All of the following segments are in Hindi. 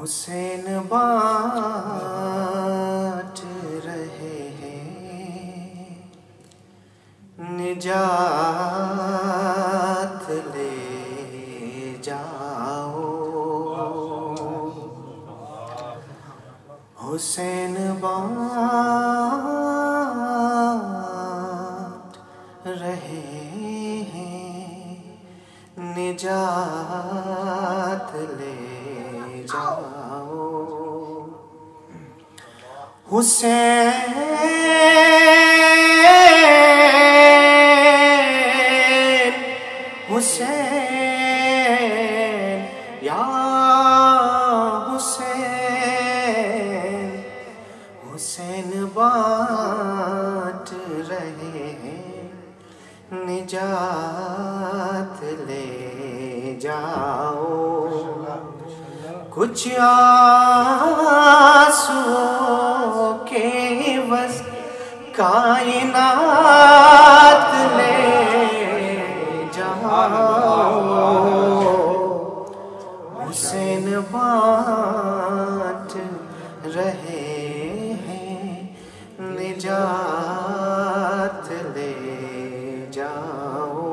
हुसैन बाँट रहे हैं, निजात ले जाओ। हुसैन बाँट रहे हैं, निजात ले जाओ। हुसैन हुसैन या हुसैन, हुसैन बाँट रहे हैं, निजात ले जाओ। कुछ आंसुओं के बस कायनात ले जाओ। हुसैन बाँट रहे हैं, निजात ले जाओ।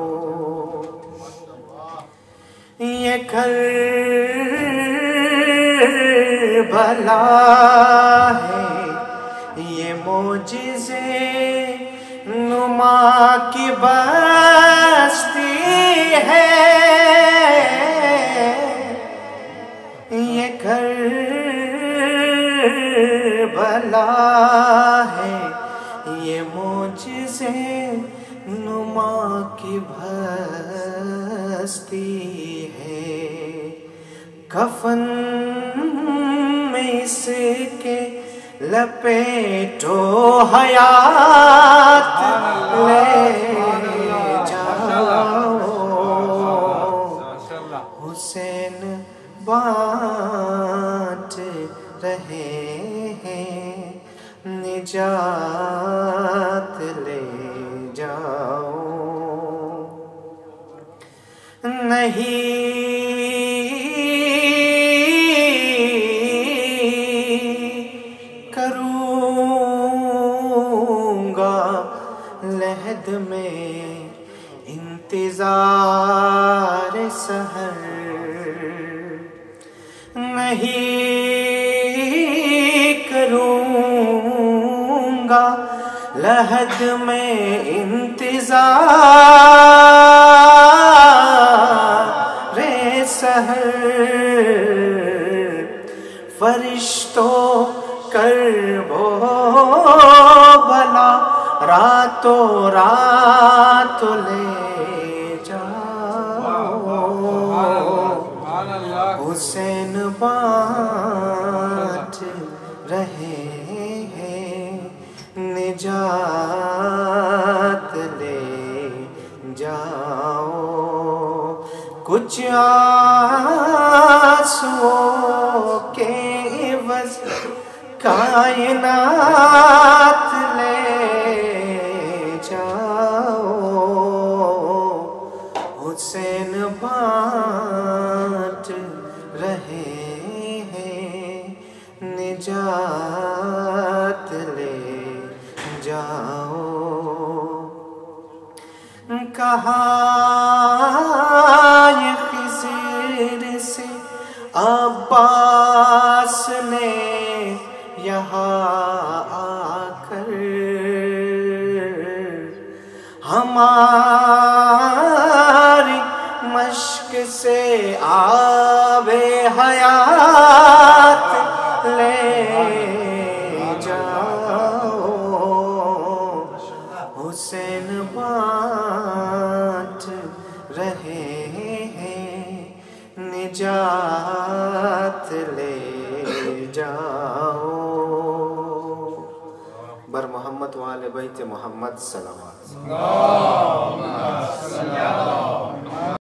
ये भला है, ये मोजिज़े नुमा की बस्ती है। ये भला है, ये मोजिज़े नुमा की बस्ती है। कफन में इसके लपेटो हयात ले जाओ। हुसैन बाँट रहे हैं, निजात ले जाओ। नहीं लहद में इंतजार सहर, नहीं करूँगा लहद में इंतजार सहर। फरिश्तों कर वो भला, रातों रात ले जाओ। हुसैन बाँट रहे हैं, निजात ले जाओ। कुछ आंसुओं के बस कायनात ले जाओ। हुसैन बाँट रहे हैं, निजात ले जाओ। कहा ये खिज़र से अब्बास ने यहाँ आकर, हमारी मश्क से आबे हयात ले जाओ। हुसैन बाँट रहे हैं, निजात ले जाओ। बर मोहम्मद वाले बैत मोहम्मद सलावत।